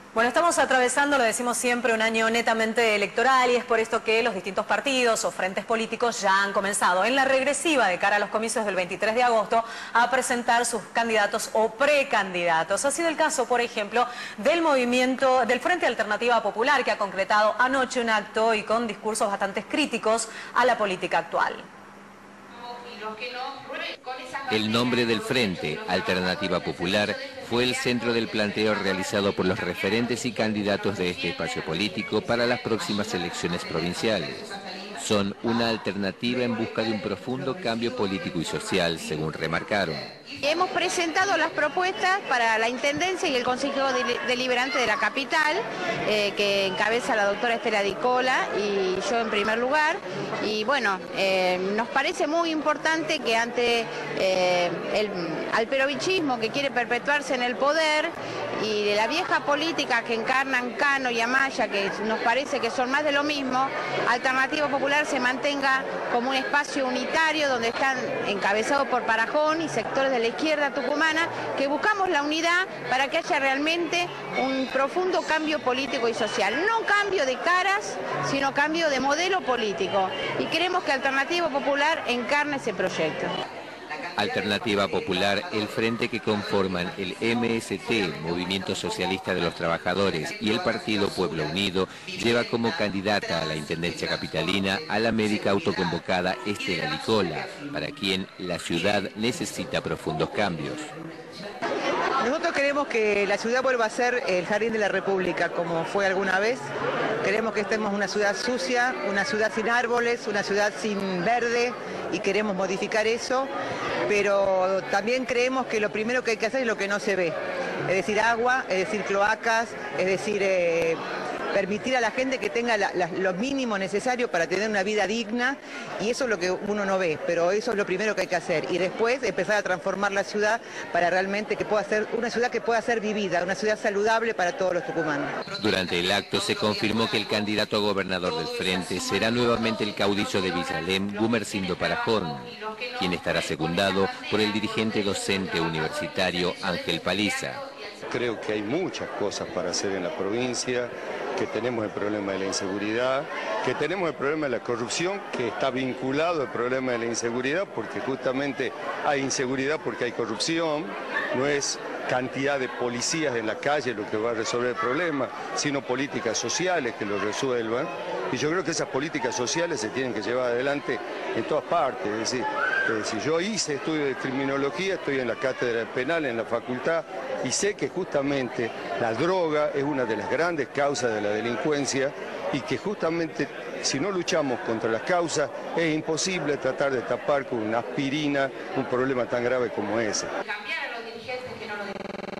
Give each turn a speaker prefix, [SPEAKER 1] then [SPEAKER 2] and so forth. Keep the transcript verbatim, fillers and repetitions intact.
[SPEAKER 1] Bueno, estamos atravesando, lo decimos siempre, un año netamente electoral y es por esto que los distintos partidos o frentes políticos ya han comenzado en la regresiva de cara a los comicios del veintitrés de agosto a presentar sus candidatos o precandidatos. Ha sido el caso, por ejemplo, del movimiento del Frente Alternativa Popular, que ha concretado anoche un acto y con discursos bastante críticos a la política actual.
[SPEAKER 2] El nombre del Frente Alternativa Popular fue el centro del planteo realizado por los referentes y candidatos de este espacio político para las próximas elecciones provinciales. Son una alternativa en busca de un profundo cambio político y social, según remarcaron.
[SPEAKER 3] Hemos presentado las propuestas para la Intendencia y el Consejo Deliberante de la capital, eh, que encabeza la doctora Estela Dicola y yo en primer lugar. Y bueno, eh, nos parece muy importante que ante eh, el alperovichismo que quiere perpetuarse en el poder y de la vieja política que encarnan Cano y Amaya, que nos parece que son más de lo mismo, Alternativa Popular se mantenga como un espacio unitario donde están encabezados por Parajón y sectores de la izquierda tucumana, que buscamos la unidad para que haya realmente un profundo cambio político y social. No cambio de caras, sino cambio de modelo político. Y queremos que Alternativa Popular encarne ese proyecto.
[SPEAKER 2] Alternativa Popular, el frente que conforman el M S T, Movimiento Socialista de los Trabajadores, y el Partido Pueblo Unido, lleva como candidata a la Intendencia Capitalina a la médica autoconvocada Estela Dicola, para quien la ciudad necesita profundos cambios.
[SPEAKER 4] Nosotros queremos que la ciudad vuelva a ser el jardín de la República, como fue alguna vez. Queremos que estemos una ciudad sucia, una ciudad sin árboles, una ciudad sin verde, y queremos modificar eso, pero también creemos que lo primero que hay que hacer es lo que no se ve, es decir, agua, es decir, cloacas, es decir, eh, permitir a la gente que tenga la, la, lo mínimo necesario para tener una vida digna, y eso es lo que uno no ve, pero eso es lo primero que hay que hacer, y después empezar a transformar la ciudad para realmente que pueda ser una ciudad que pueda ser vivida, una ciudad saludable para todos los tucumanos.
[SPEAKER 2] Durante el acto se confirmó que el candidato a gobernador del Frente será nuevamente el caudillo de Villalem, Gumersindo Parajón, quien estará secundado por el dirigente docente universitario Ángel Paliza.
[SPEAKER 5] Creo que hay muchas cosas para hacer en la provincia, que tenemos el problema de la inseguridad, que tenemos el problema de la corrupción, que está vinculado al problema de la inseguridad, porque justamente hay inseguridad porque hay corrupción, no es cantidad de policías en la calle lo que va a resolver el problema, sino políticas sociales que lo resuelvan. Y yo creo que esas políticas sociales se tienen que llevar adelante en todas partes. Es decir, eh, si yo hice estudio de criminología, estoy en la cátedra penal, en la facultad, y sé que justamente la droga es una de las grandes causas de la delincuencia y que justamente si no luchamos contra las causas es imposible tratar de tapar con una aspirina un problema tan grave como ese.